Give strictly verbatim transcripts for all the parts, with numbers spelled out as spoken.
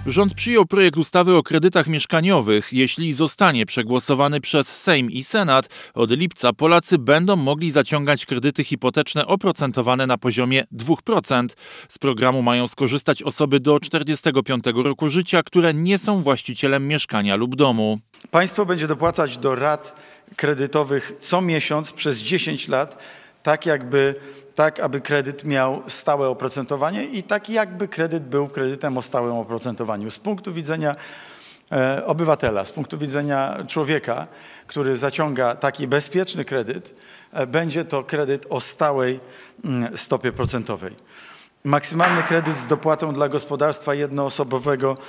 Rząd przyjął projekt ustawy o kredytach mieszkaniowych. Jeśli zostanie przegłosowany przez Sejm i Senat, od lipca Polacy będą mogli zaciągać kredyty hipoteczne oprocentowane na poziomie dwa procent. Z programu mają skorzystać osoby do czterdziestego piątego roku życia, które nie są właścicielem mieszkania lub domu. Państwo będzie dopłacać do rat kredytowych co miesiąc przez dziesięć lat, tak jakby tak aby kredyt miał stałe oprocentowanie i tak jakby kredyt był kredytem o stałym oprocentowaniu. Z punktu widzenia e, obywatela, z punktu widzenia człowieka, który zaciąga taki bezpieczny kredyt, e, będzie to kredyt o stałej m, stopie procentowej. Maksymalny kredyt z dopłatą dla gospodarstwa jednoosobowego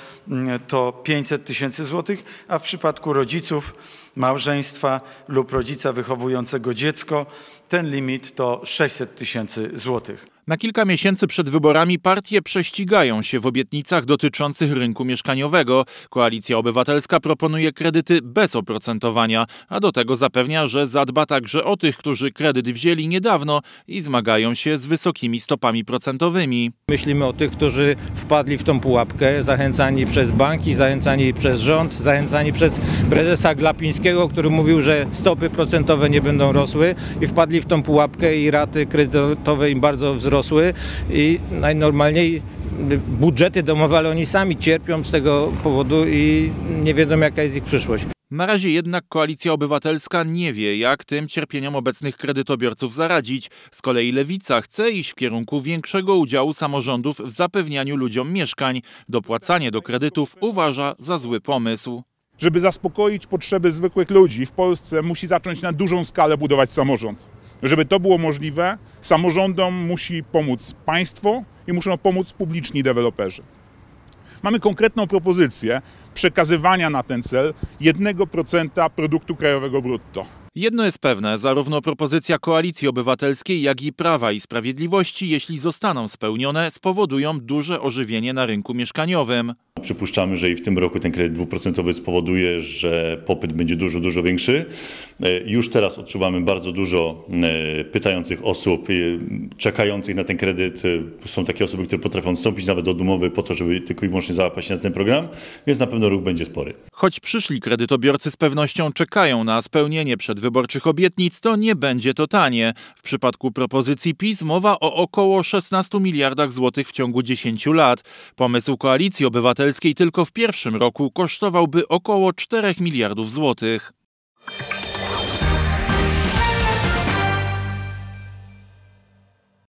to pięćset tysięcy złotych, a w przypadku rodziców, małżeństwa lub rodzica wychowującego dziecko ten limit to sześćset tysięcy złotych. Na kilka miesięcy przed wyborami partie prześcigają się w obietnicach dotyczących rynku mieszkaniowego. Koalicja Obywatelska proponuje kredyty bez oprocentowania, a do tego zapewnia, że zadba także o tych, którzy kredyt wzięli niedawno i zmagają się z wysokimi stopami procentowymi. Myślimy o tych, którzy wpadli w tą pułapkę, zachęcani przez banki, zachęcani przez rząd, zachęcani przez prezesa Glapińskiego, który mówił, że stopy procentowe nie będą rosły i wpadli w tą pułapkę i raty kredytowe im bardzo wzrosły. I najnormalniej budżety domowe, ale oni sami cierpią z tego powodu i nie wiedzą, jaka jest ich przyszłość. Na razie jednak Koalicja Obywatelska nie wie, jak tym cierpieniom obecnych kredytobiorców zaradzić. Z kolei Lewica chce iść w kierunku większego udziału samorządów w zapewnianiu ludziom mieszkań. Dopłacanie do kredytów uważa za zły pomysł. Żeby zaspokoić potrzeby zwykłych ludzi w Polsce, musi zacząć na dużą skalę budować samorząd. Żeby to było możliwe, samorządom musi pomóc państwo i muszą pomóc publiczni deweloperzy. Mamy konkretną propozycję przekazywania na ten cel jednego procenta produktu krajowego brutto. Jedno jest pewne, zarówno propozycja Koalicji Obywatelskiej, jak i Prawa i Sprawiedliwości, jeśli zostaną spełnione, spowodują duże ożywienie na rynku mieszkaniowym. Przypuszczamy, że i w tym roku ten kredyt dwuprocentowy spowoduje, że popyt będzie dużo, dużo większy. Już teraz odczuwamy bardzo dużo pytających osób, czekających na ten kredyt. Są takie osoby, które potrafią wstąpić nawet do umowy po to, żeby tylko i wyłącznie załapać się na ten program, więc na pewno ruch będzie spory. Choć przyszli kredytobiorcy z pewnością czekają na spełnienie przedwyborczych obietnic, to nie będzie to tanie. W przypadku propozycji PiS mowa o około szesnastu miliardach złotych w ciągu dziesięciu lat. Pomysł Koalicji Obywatelskiej tylko w pierwszym roku kosztowałby około czterech miliardów złotych.